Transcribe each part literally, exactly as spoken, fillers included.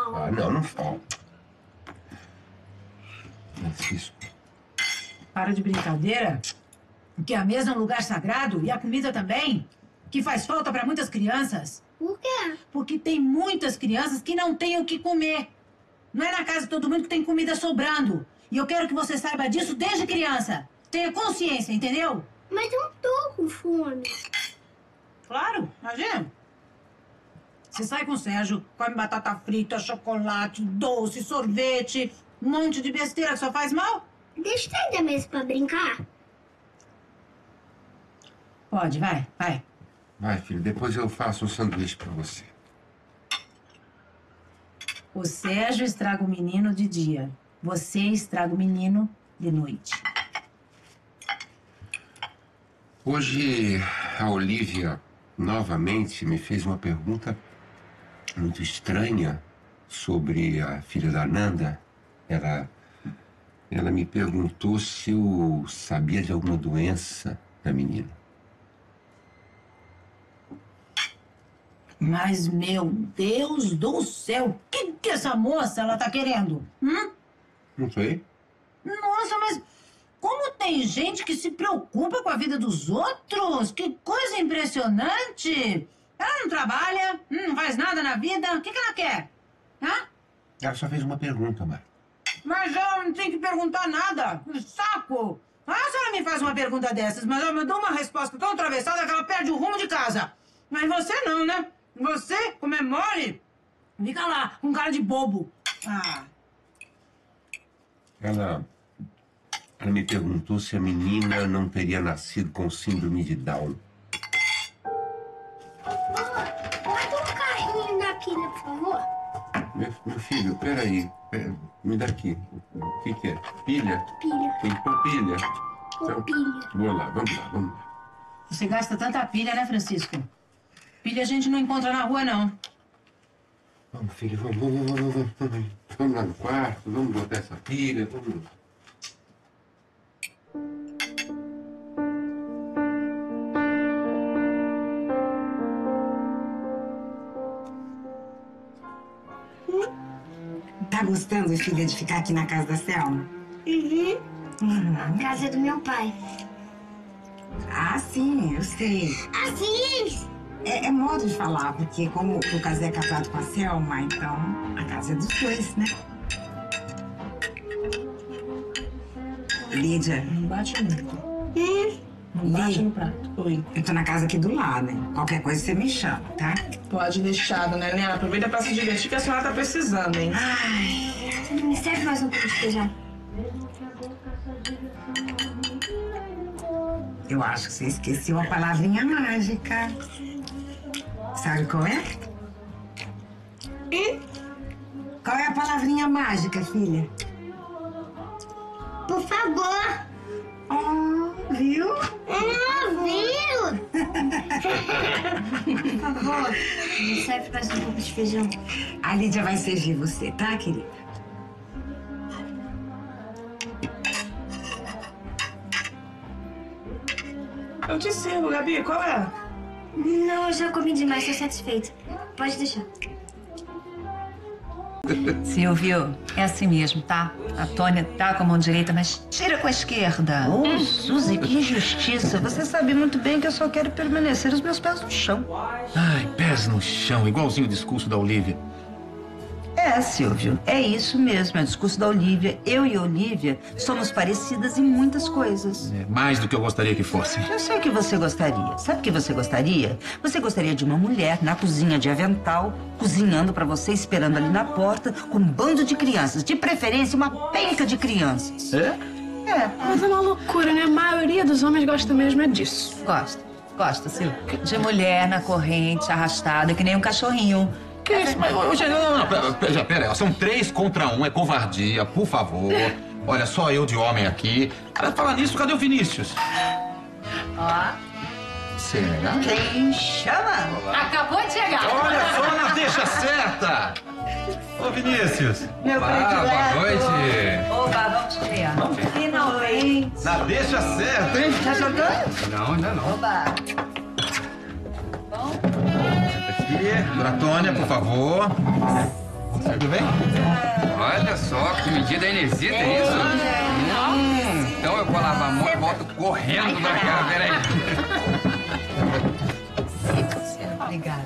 Ah, não, não falta. Francisco. Para de brincadeira. Porque a mesa é um lugar sagrado e a comida também, que faz falta para muitas crianças. Por quê? Porque tem muitas crianças que não têm o que comer. Não é na casa de todo mundo que tem comida sobrando. E eu quero que você saiba disso desde criança. Tenha consciência, entendeu? Mas eu não tô com fome. Claro, imagina. Você sai com o Sérgio, come batata frita, chocolate, doce, sorvete, um monte de besteira que só faz mal. Deixa eu sair da mesa pra brincar. Pode, vai, vai. Vai, filho, depois eu faço um sanduíche pra você. O Sérgio estraga o menino de dia. Você estraga o menino de noite. Hoje, a Olivia novamente me fez uma pergunta muito estranha sobre a filha da Nanda. Ela, ela me perguntou se eu sabia de alguma doença da menina. Mas, meu Deus do céu, o que, que essa moça ela tá querendo? Hum? Não sei. Nossa, mas como tem gente que se preocupa com a vida dos outros? Que coisa impressionante! Ela não trabalha, não faz nada na vida. O que, que ela quer? Hã? Ela só fez uma pergunta, mãe. Mas ela não tem que perguntar nada. Que saco! Ah, se ela me faz uma pergunta dessas, mas ela me dá uma resposta tão atravessada que ela perde o rumo de casa. Mas você não, né? Você, como é mole, fica lá, com cara de bobo. Ah. Ela, ela me perguntou se a menina não teria nascido com síndrome de Down. Bota um carrinho na pilha, por favor. Meu, meu filho, peraí. Pera, me dá aqui. O que que é? Pilha? Pilha. Tem que pôr pilha. Pôr pilha. Vamos lá, vamos lá, vamos lá. Você gasta tanta pilha, né, Francisco? Pilha a gente não encontra na rua, não. Vamos, filho, vamos, vamos, vamos, vamos, vamos. Vamos lá no quarto, vamos botar essa pilha, vamos. Tá gostando, filha, de ficar aqui na casa da Selma? Uhum. Uhum. Casa do meu pai. Ah, sim, eu sei. Assim! É, é modo de falar, porque como o Lucas é casado com a Selma, então a casa é dos dois, né? Lídia. Não bate muito. Hum. Não bate Lí, no prato. Oi. eu tô na casa aqui do lado, né? Qualquer coisa você me chama, tá? Pode deixar, dona Helena. Aproveita pra se divertir que a senhora tá precisando, hein? Ai, Me serve mais um pouco de feijão. eu acho que você esqueceu a palavrinha mágica. Sabe qual é? Hum? Qual é a palavrinha mágica, filha? Por favor. Oh, viu? Ah, viu? Por favor, me serve mais um pouco de feijão. A Lídia vai servir você, tá, querida? Eu te sirvo, Gabi. Qual é? Não, eu já comi demais, tô satisfeita. Pode deixar. Silvio, é assim mesmo, tá? A Tônia tá com a mão direita, mas tira com a esquerda. Ô, Suzy, que injustiça. Você sabe muito bem que eu só quero permanecer os meus pés no chão. Ai, pés no chão, igualzinho o discurso da Olivia. É, Silvio, é isso mesmo, é o discurso da Olivia. Eu e a Olivia somos parecidas em muitas coisas. É mais do que eu gostaria que fossem. Eu sei o que você gostaria. Sabe o que você gostaria? Você gostaria de uma mulher na cozinha de avental, cozinhando pra você, esperando ali na porta, com um bando de crianças. De preferência, uma penca de crianças. É? É. Mas é uma loucura, né? A maioria dos homens gosta mesmo é disso. Gosta, gosta, Silvio. De mulher na corrente, arrastada, que nem um cachorrinho. Que isso? Mas, hoje, não, não, não, pera, pera, pera, são três contra um, é covardia, por favor. Olha, só eu de homem aqui. Cara, falar nisso, cadê o Vinícius? Ó, Será? Quem chama? acabou de chegar. Olha só na deixa certa! Ô, Vinícius! Meu Olá, boa noite! Oba, vamos ver. Finalmente. Na deixa certa, hein? Tá jogando? Não, ainda não. Oba. Aqui, Dona Tônia, por favor. Tudo bem? Olha só, que medida Inesita, é isso? Hum, então eu vou lavar a mão e volto correndo pra cá, peraí. Obrigada.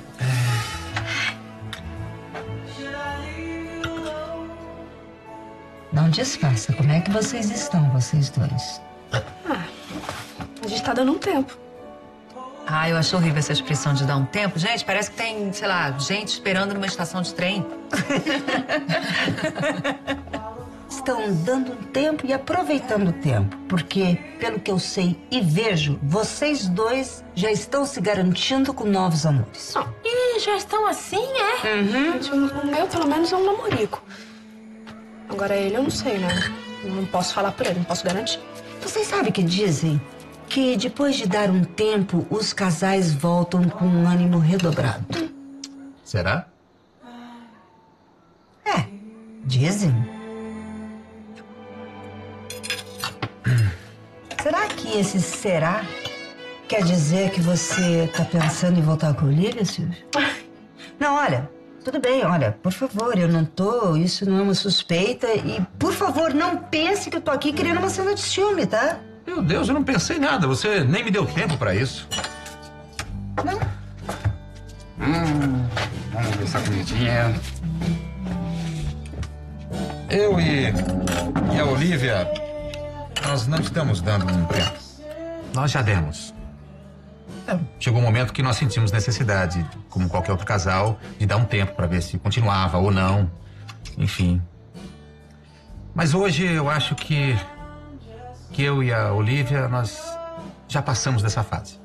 Não disfarça. Como é que vocês estão, vocês dois? Ah, a gente tá dando um tempo. Ah, eu acho horrível essa expressão de dar um tempo. Gente, parece que tem, sei lá, gente esperando numa estação de trem. Estão dando um tempo e aproveitando o tempo. Porque, pelo que eu sei e vejo, vocês dois já estão se garantindo com novos amores. Não. Ih, já estão assim, é? Uhum. Gente, o meu, pelo menos, é um namorico. Agora ele eu não sei, né? Não posso falar por ele, não posso garantir. Vocês sabem que dizem que depois de dar um tempo, os casais voltam com um ânimo redobrado. Será? É, dizem. Será que esse será quer dizer que você tá pensando em voltar com a Olivia, Silvio? Não, olha, tudo bem, olha, por favor, eu não tô, isso não é uma suspeita e, por favor, não pense que eu tô aqui querendo uma cena de ciúme, tá? Meu Deus, eu não pensei nada. Você nem me deu tempo pra isso. Não? Hum, vamos ver essa comidinha. Eu e, e a Olivia, nós não estamos dando um tempo. Nós já demos. É, chegou um momento que nós sentimos necessidade, como qualquer outro casal, de dar um tempo pra ver se continuava ou não. Enfim. Mas hoje eu acho que que eu e a Olivia, nós já passamos dessa fase.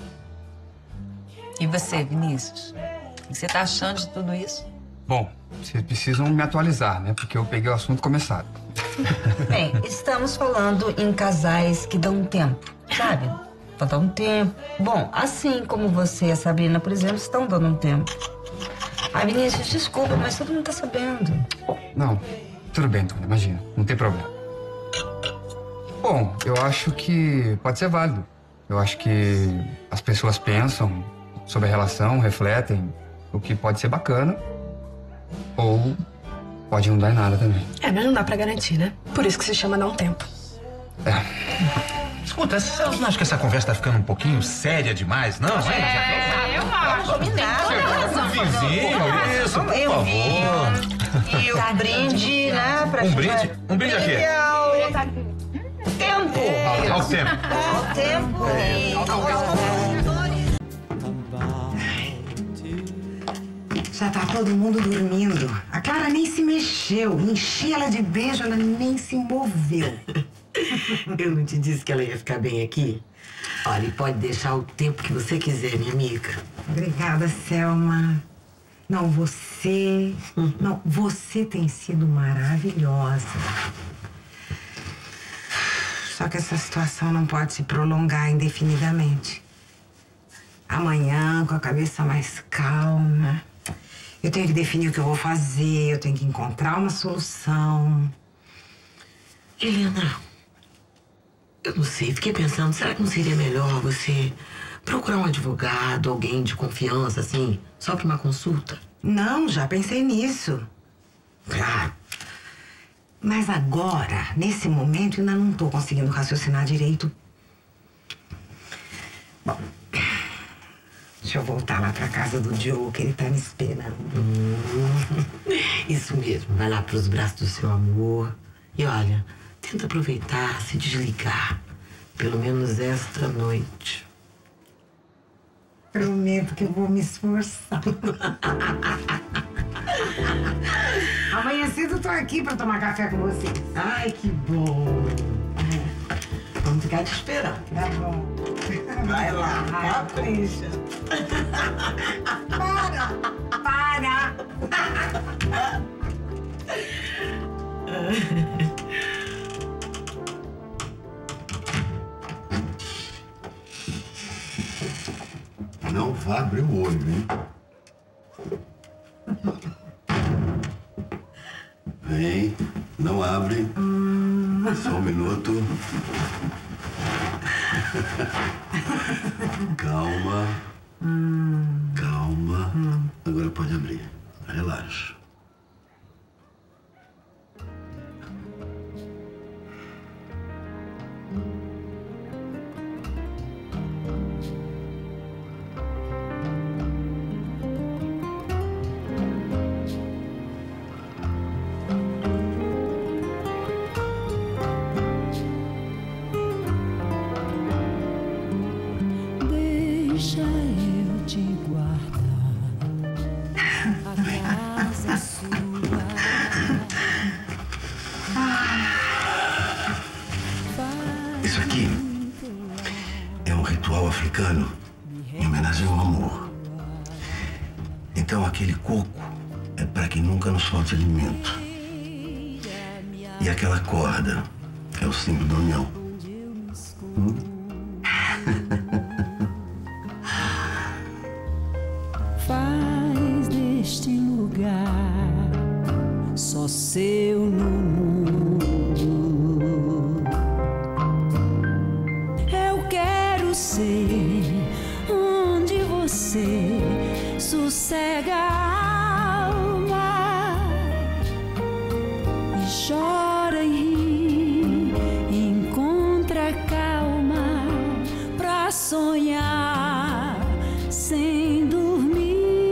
E você, Vinícius? O que você tá achando de tudo isso? Bom, vocês precisam me atualizar, né? Porque eu peguei o assunto começado. Bem, estamos falando em casais que dão um tempo, sabe? Vão dar um tempo. Bom, assim como você e a Sabrina, por exemplo, estão dando um tempo. Ah, Vinícius, desculpa, mas todo mundo tá sabendo. Não, tudo bem, Tony, imagina, não tem problema. Bom, eu acho que pode ser válido. Eu acho que as pessoas pensam sobre a relação, refletem o que pode ser bacana ou pode não dar em nada também. É, mas não dá pra garantir, né? Por isso que se chama dar um tempo. É. Escuta, você não acha que essa conversa tá ficando um pouquinho séria demais, não? É, eu acho. Me Um vizinho, isso, por favor. E o brinde, né? Pra Um brinde? Um brinde a quê? Tempo! Ao tempo. Ao tempo! Já tá todo mundo dormindo. A Clara nem se mexeu. Enchi ela de beijo, ela nem se moveu. Eu não te disse que ela ia ficar bem aqui? Olha, e pode deixar o tempo que você quiser, minha amiga. Obrigada, Selma. Não, você... Não, você tem sido maravilhosa. Só que essa situação não pode se prolongar indefinidamente. Amanhã, com a cabeça mais calma, eu tenho que definir o que eu vou fazer, eu tenho que encontrar uma solução. Helena, eu não sei, fiquei pensando, será que não seria melhor você procurar um advogado, alguém de confiança, assim, só pra uma consulta? Não, já pensei nisso. Claro. Mas agora, nesse momento, ainda não tô conseguindo raciocinar direito. Bom, deixa eu voltar lá pra casa do Joe, que ele tá me esperando. Hum, isso mesmo, vai lá pros braços do seu amor. E olha, tenta aproveitar, se desligar. Pelo menos esta noite. Prometo que eu vou me esforçar. Amanhã cedo eu tô aqui pra tomar café com vocês. Ai, que bom. Vamos ficar te esperando. Tá bom. Vai lá, capricha. Para! Para! Não vá abrir o olho, hein? Vem, não abre. Hum. Só um minuto. Calma. Hum. Calma. Hum. Agora pode abrir. Relaxa. africano em homenagem ao amor. Então aquele coco é para que nunca nos falte alimento. E aquela corda é o símbolo da união. Hum? Faz deste lugar só seu no mundo. Eu quero ser onde você sossega a alma e chora e ri, e encontra calma pra sonhar sem dormir.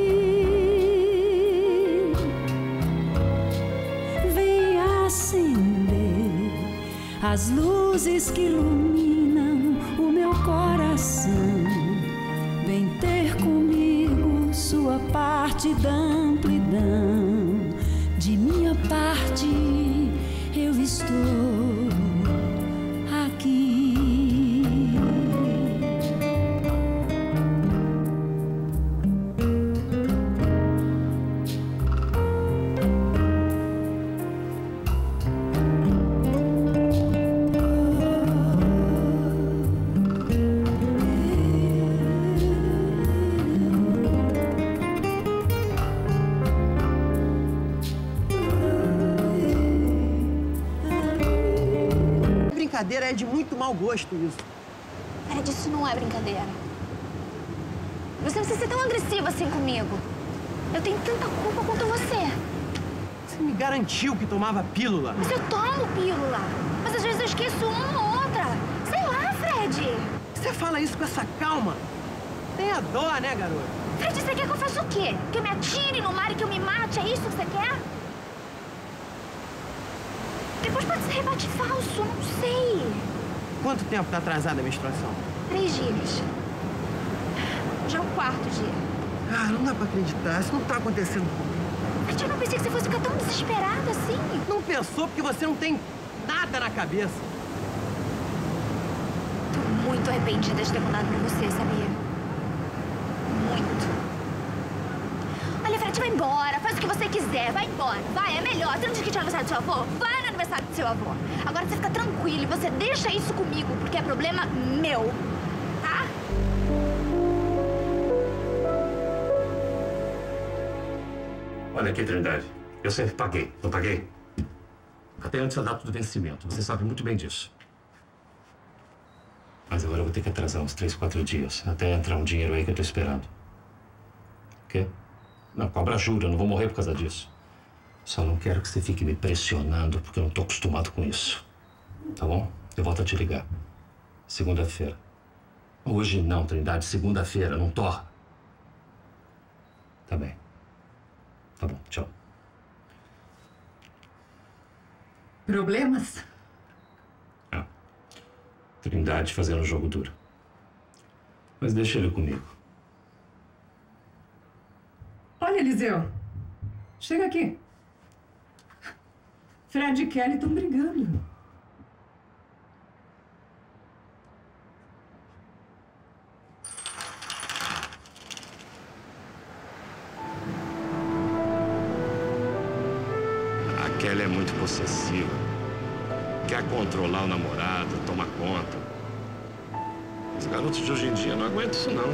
Vem acender as luzes que iluminam o meu coração. Vem ter comigo sua parte da amplidão. De minha parte eu estou aqui. Brincadeira, é de muito mau gosto isso. Fred, isso não é brincadeira. Você não precisa ser tão agressiva assim comigo. Eu tenho tanta culpa quanto você. Você me garantiu que tomava pílula. Mas eu tomo pílula. Mas às vezes eu esqueço uma ou outra. Sei lá, Fred. Você fala isso com essa calma. Tenha dó, né, garota? Fred, você quer que eu faça o quê? Que eu me atire no mar e que eu me mate? É isso que você quer? Depois pode ser rebate falso, não sei. Quanto tempo tá atrasada a menstruação? Três dias. Já é o quarto dia. Ah, não dá pra acreditar. Isso não tá acontecendo comigo. Mas eu não pensei que você fosse ficar tão desesperada assim. Não pensou porque você não tem nada na cabeça. Tô muito arrependida de ter mudado pra você, sabia? Muito. Olha, Fred, vai embora. Faz o que você quiser. Vai embora. Vai, é melhor. Você não disse que tinha aniversário do seu avô? Vai no aniversário do seu avô. Agora você fica tranquilo e você deixa isso comigo, porque é problema meu. Tá? Olha aqui, Trindade. Eu sempre paguei. Não paguei? Até antes da data do vencimento. Você sabe muito bem disso. Mas agora eu vou ter que atrasar uns três, quatro dias. Até entrar um dinheiro aí que eu tô esperando. O quê? Não, cobra juro. Eu não vou morrer por causa disso. Só não quero que você fique me pressionando, porque eu não tô acostumado com isso. Tá bom? Eu volto a te ligar. Segunda-feira. Hoje não, Trindade. Segunda-feira. Não torra. Tá bem. Tá bom. Tchau. Problemas? Ah. Trindade fazendo um jogo duro. Mas deixa ele comigo. Olha, Eliseu. Chega aqui. Fred e Kelly estão brigando. A Kelly é muito possessiva. Quer controlar o namorado, tomar conta. Os garotos de hoje em dia não aguentam isso, não.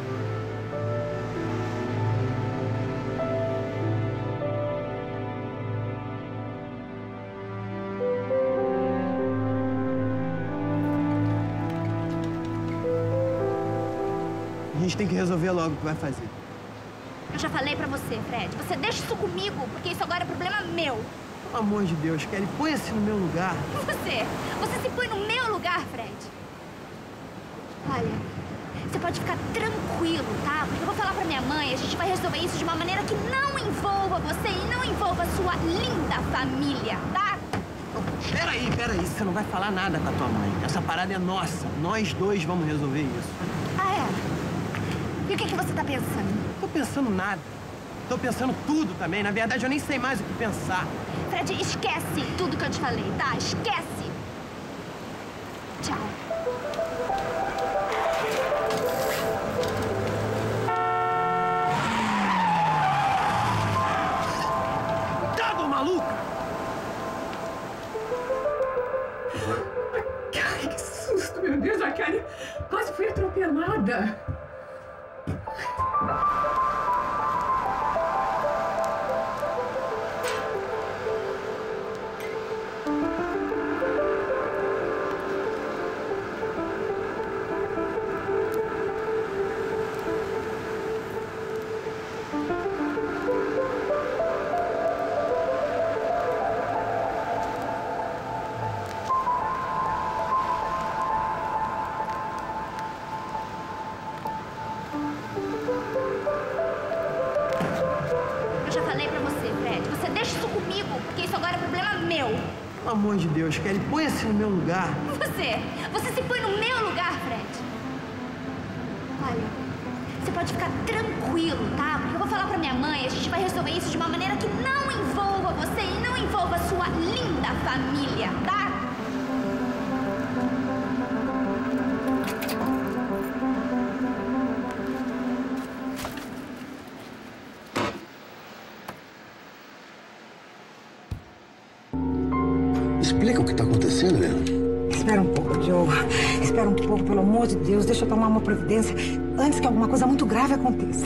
A gente tem que resolver logo o que vai fazer. Eu já falei pra você, Fred. Você deixa isso comigo, porque isso agora é problema meu. Pelo amor de Deus, Kelly, põe-se no meu lugar. Você, você se põe no meu lugar, Fred. Olha, você pode ficar tranquilo, tá? Porque eu vou falar pra minha mãe, a gente vai resolver isso de uma maneira que não envolva você e não envolva a sua linda família, tá? Peraí, peraí, você não vai falar nada com a tua mãe. Essa parada é nossa. Nós dois vamos resolver isso. Ah, é? E o que, que você tá pensando? Tô pensando nada. Tô pensando tudo também. Na verdade, eu nem sei mais o que pensar. Fred, esquece tudo que eu te falei, tá? Esquece. Tchau. maluca? Ai, que susto, meu Deus, a Kelly quase fui atropelada. Eu já falei pra você, Fred. Você deixa isso comigo, porque isso agora é problema meu. Pelo amor de Deus, Kelly, põe-se no meu lugar. Você, você se põe no meu lugar, Fred. Olha, você pode ficar tranquilo, tá? Porque eu vou falar pra minha mãe, a gente vai resolver isso de uma maneira que não envolva você e não envolva a sua linda família, tá? Explica o que está acontecendo, Helena. Espera um pouco, Diogo. Espera um pouco, pelo amor de Deus. Deixa eu tomar uma providência antes que alguma coisa muito grave aconteça.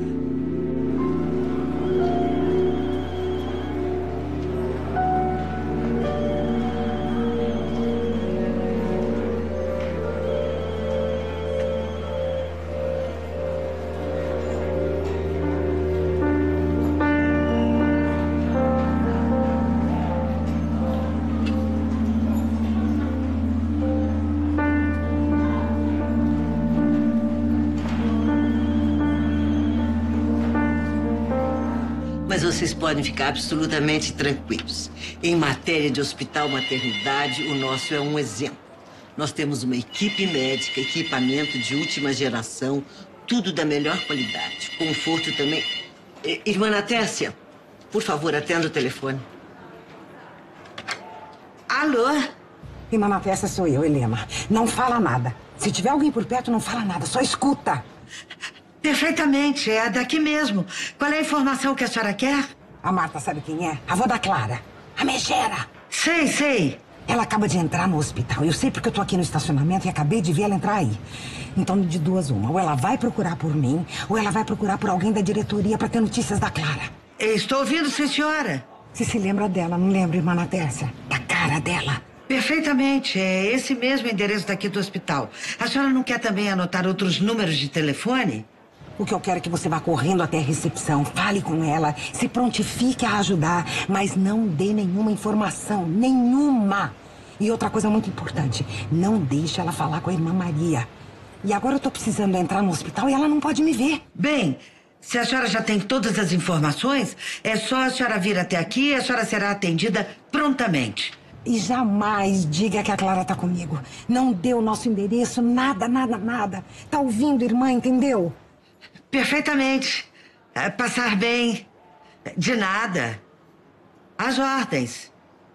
Mas vocês podem ficar absolutamente tranquilos. Em matéria de hospital maternidade, o nosso é um exemplo. Nós temos uma equipe médica, equipamento de última geração, tudo da melhor qualidade. Conforto também. Eh, Irmã Natécia, por favor, atenda o telefone. Alô? Irmã Natécia, sou eu, Helena. Não fala nada. Se tiver alguém por perto, não fala nada, só escuta. Perfeitamente, é daqui mesmo. Qual é a informação que a senhora quer? A Marta sabe quem é? A avó da Clara. A megera. Sei, sei. Ela acaba de entrar no hospital. Eu sei porque eu tô aqui no estacionamento e acabei de ver ela entrar aí. Então, de duas uma. Ou ela vai procurar por mim, ou ela vai procurar por alguém da diretoria pra ter notícias da Clara. Eu estou ouvindo, sim, senhora. Você se lembra dela, não lembra, irmã Natécia? Da cara dela. Perfeitamente. É esse mesmo endereço daqui do hospital. A senhora não quer também anotar outros números de telefone? O que eu quero é que você vá correndo até a recepção, fale com ela, se prontifique a ajudar, mas não dê nenhuma informação, nenhuma. E outra coisa muito importante, não deixe ela falar com a irmã Maria. E agora eu tô precisando entrar no hospital e ela não pode me ver. Bem, se a senhora já tem todas as informações, é só a senhora vir até aqui e a senhora será atendida prontamente. E jamais diga que a Clara tá comigo. Não dê o nosso endereço, nada, nada, nada. Tá ouvindo, irmã, entendeu? Perfeitamente. É, passar bem. De nada. As ordens.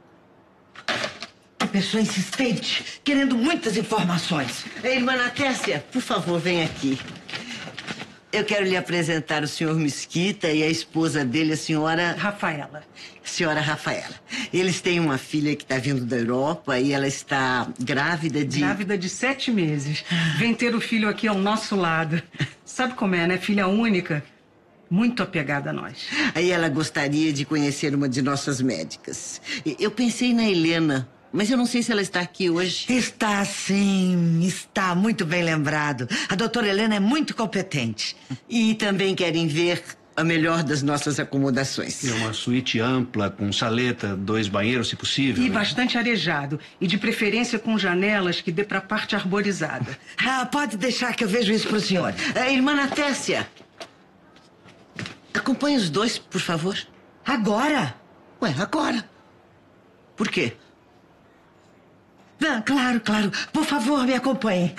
Que pessoa insistente, querendo muitas informações. Irmã Natécia, por favor, vem aqui. Eu quero lhe apresentar o senhor Mesquita e a esposa dele, a senhora... Rafaela. Senhora Rafaela. Eles têm uma filha que está vindo da Europa e ela está grávida de... Grávida de sete meses. Vem ter o filho aqui ao nosso lado. Sabe como é, né? Filha única. Muito apegada a nós. Aí ela gostaria de conhecer uma de nossas médicas. Eu pensei na Helena, mas eu não sei se ela está aqui hoje. Está sim, está muito bem lembrado. A doutora Helena é muito competente. E também querem ver a melhor das nossas acomodações. É uma suíte ampla, com saleta, dois banheiros, se possível. E né? bastante arejado. E de preferência com janelas que dê para a parte arborizada. Ah, pode deixar que eu vejo isso pro senhor. A irmã Natécia, acompanhe os dois, por favor. Agora? Ué, agora. Por quê? Ah, claro, claro. Por favor, me acompanhe.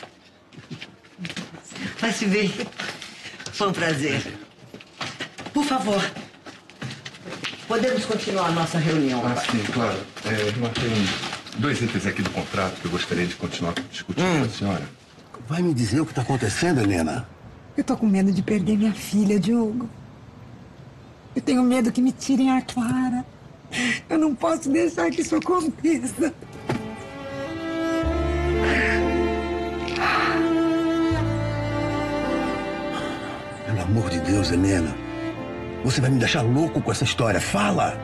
Vai se ver. Foi um prazer. Por favor. Podemos continuar a nossa reunião. Ah, sim, claro. É, eu tenho dois itens aqui do contrato que eu gostaria de continuar discutindo Hum. com a senhora. Vai me dizer o que está acontecendo, Helena? Eu tô com medo de perder minha filha, Diogo. Eu tenho medo que me tirem a Clara. Eu não posso deixar que isso aconteça. Pelo amor de Deus, Helena. Você vai me deixar louco com essa história. Fala!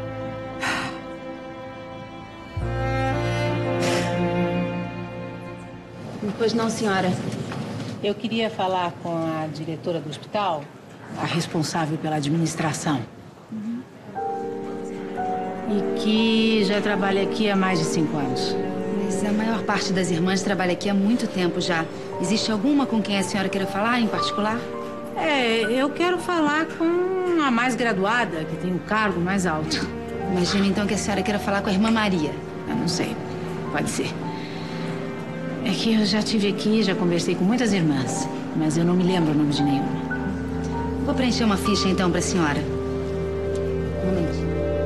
Pois não, senhora. Eu queria falar com a diretora do hospital, a responsável pela administração. Uhum. E que já trabalha aqui há mais de cinco anos. Mas a maior parte das irmãs trabalha aqui há muito tempo já. Existe alguma com quem a senhora queira falar, em particular? É, eu quero falar com a mais graduada, que tem o cargo mais alto. Imagino, então, que a senhora queira falar com a irmã Maria. Eu não sei. Pode ser. É que eu já estive aqui, já conversei com muitas irmãs, mas eu não me lembro o nome de nenhuma. Vou preencher uma ficha, então, para a senhora. Um momentinho.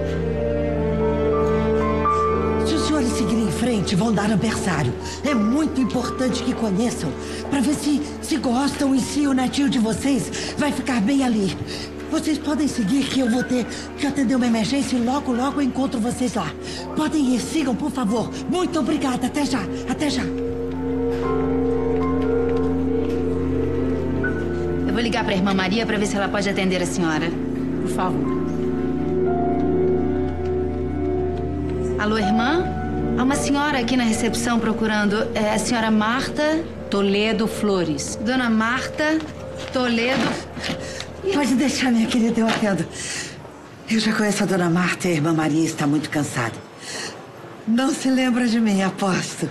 Se os senhores seguirem em frente, vão dar aniversário. É muito importante que conheçam, para ver se, se gostam e se o netinho de vocês vai ficar bem ali. Vocês podem seguir, que eu vou ter que atender uma emergência e logo, logo eu encontro vocês lá. Podem ir, sigam, por favor. Muito obrigada. Até já, até já. Eu vou ligar para a irmã Maria para ver se ela pode atender a senhora. Por favor. Alô, irmã? Há uma senhora aqui na recepção procurando. É a senhora Marta Toledo Flores. Dona Marta Toledo... Pode deixar, minha querida, eu atendo. Eu já conheço a dona Marta e a irmã Maria está muito cansada. Não se lembra de mim, aposto.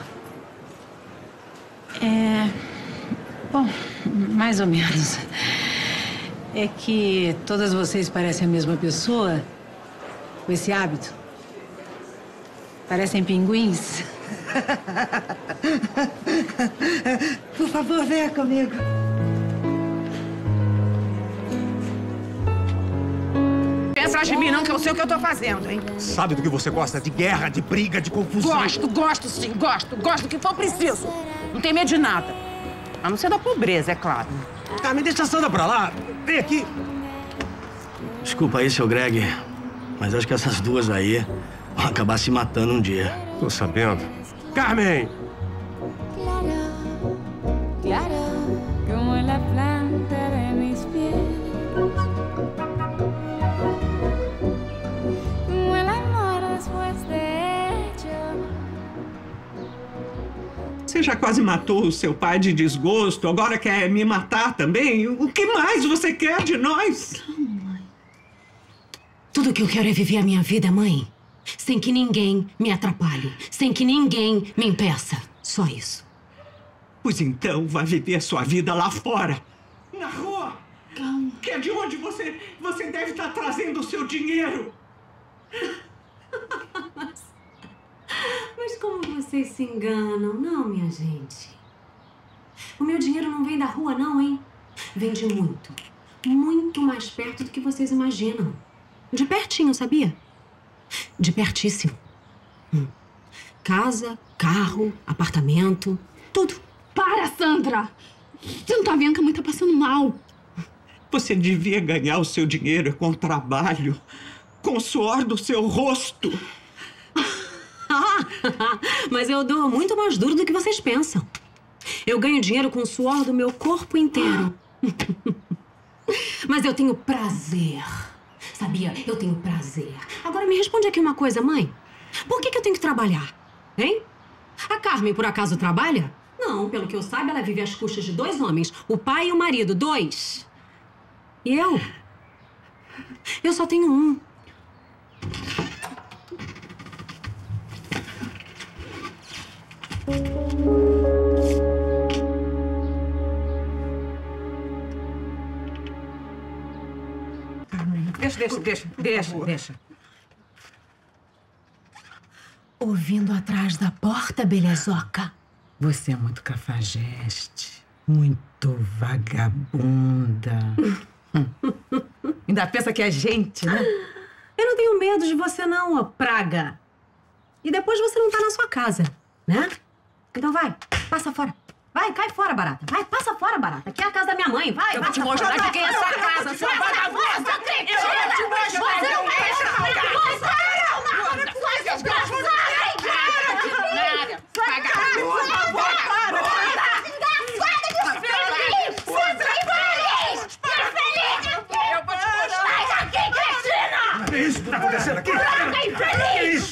É... Bom, mais ou menos. É que todas vocês parecem a mesma pessoa, com esse hábito. Parecem pinguins. Por favor, venha comigo. Pensa de mim não, que eu sei o que eu tô fazendo, hein? Sabe do que você gosta? De guerra, de briga, de confusão. Gosto, gosto sim, gosto. Gosto do que for preciso. Não tem medo de nada. A não ser da pobreza, é claro. Tá, me deixa a Sandra pra lá. Vem aqui. Desculpa aí, seu Greg, mas acho que essas duas aí vão acabar se matando um dia. Tô sabendo. Carmen! Como la planta de mis pies, como el amor después de hecho. Você já quase matou o seu pai de desgosto, agora quer me matar também? O que mais você quer de nós? Mãe. Tudo que eu quero é viver a minha vida, mãe. Sem que ninguém me atrapalhe. Sem que ninguém me impeça. Só isso. Pois então, vai viver a sua vida lá fora. Na rua. Calma. Que é de onde você, você deve estar trazendo o seu dinheiro. Mas como vocês se enganam, não, minha gente? O meu dinheiro não vem da rua, não, hein? Vem de muito, muito mais perto do que vocês imaginam. De pertinho, sabia? De pertíssimo. Hum. Casa, carro, apartamento, tudo. Para, Sandra! Você não tá vendo que a mãe tá passando mal? Você devia ganhar o seu dinheiro com trabalho, com o suor do seu rosto. Mas eu dou muito mais duro do que vocês pensam. Eu ganho dinheiro com o suor do meu corpo inteiro. Mas eu tenho prazer. Sabia? Eu tenho prazer. Agora me responde aqui uma coisa, mãe. Por que que eu tenho que trabalhar? Hein? A Carmen, por acaso, trabalha? Não, pelo que eu saiba, ela vive às custas de dois homens. O pai e o marido. Dois. E eu? Eu só tenho um. Deixa, deixa, deixa, deixa, deixa. Ouvindo atrás da porta, belezoca. Você é muito cafajeste, muito vagabunda. Ainda pensa que é gente, né? Eu não tenho medo de você não, ó praga. E depois você não tá na sua casa, né? Então vai, passa fora. Vai, cai fora, barata. Vai, passa fora, barata. Aqui é a casa da minha mãe. Vai, eu vou te mostrar de quem é essa casa, sua vagabunda! Eu vou te mostrar! Você não vai deixar!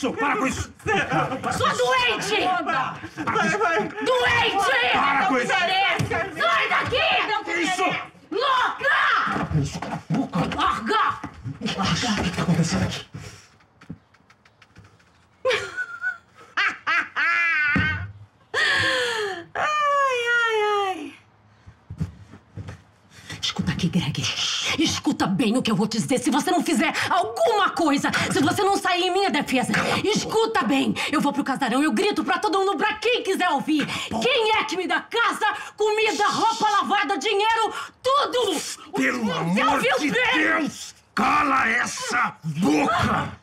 isso! Para com isso! Sua doente! Vai, vai! Doente! Para com isso! Sai daqui! Que isso? Louca! Isso, cala a boca! Larga! Larga! O que tá acontecendo aqui? Ai, ai, ai. Escuta aqui, Greg. Escuta bem o que eu vou te dizer. Se você não fizer alguma coisa, se você não sair em minha defesa, escuta bem. Eu vou pro casarão, eu grito pra todo mundo, pra quem quiser ouvir. Quem é que me dá casa, comida, roupa lavada, dinheiro, tudo! Pelo Você amor ouviu de bem? Deus! Cala essa boca!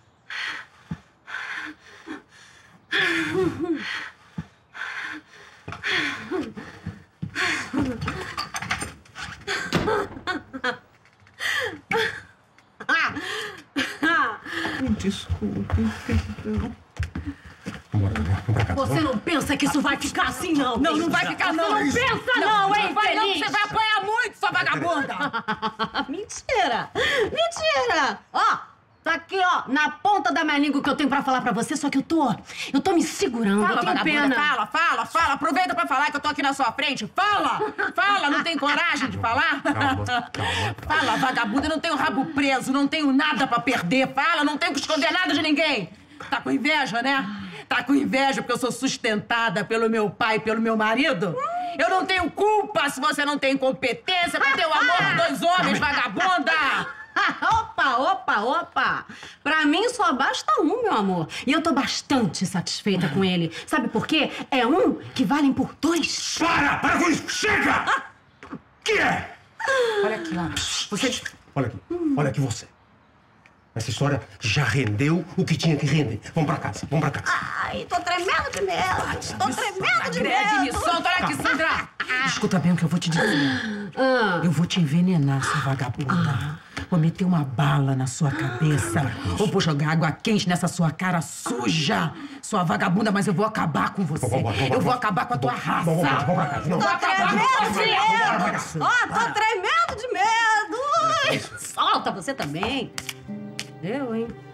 Me desculpe, perdão. Vamos pra casa. Você não pensa que isso vai ficar assim, não? Não, não vai ficar, não. Você não Isso. pensa, não, hein, Não vai, não, infeliz? você vai apanhar muito, sua vagabunda. Mentira! Mentira! Ó, tá aqui, ó, na ponta da minha língua que eu tenho pra falar pra você, só que eu tô... Eu tô me segurando, Fala, eu tenho vagabunda, pena. fala, fala, fala. Aproveita pra falar que eu tô aqui na sua frente. Fala! Fala, não tem coragem de falar? Calma, calma. Fala, vagabunda, eu não tenho rabo preso, não tenho nada pra perder. Fala, não tenho que esconder nada de ninguém. Tá com inveja, né? Tá com inveja porque eu sou sustentada pelo meu pai e pelo meu marido? Eu não tenho culpa se você não tem competência pra ter o amor de dois homens, vagabunda! Opa, opa, opa! Pra mim só basta um, meu amor. E eu tô bastante satisfeita com ele. Sabe por quê? É um que valem por dois. Para! Para com isso! Chega! Que é? Olha aqui, ó. Você... Olha aqui. Olha aqui você. Essa história já rendeu o que tinha que render. Vamos pra casa. Vamos pra casa. Ai, tô tremendo de medo. Tô tremendo de Greg, medo. me solta. Olha aqui, Sandra. Escuta bem o que eu vou te dizer. Eu vou te envenenar, sua vagabunda. Vou meter uma bala na sua cabeça. Ou vou jogar água quente nessa sua cara suja. Sua vagabunda, mas eu vou acabar com você. Eu vou acabar com a tua raça. Vamos pra casa. Tô tremendo de medo. Ó, tô tremendo de medo. Ai, solta você também. Eu, hein?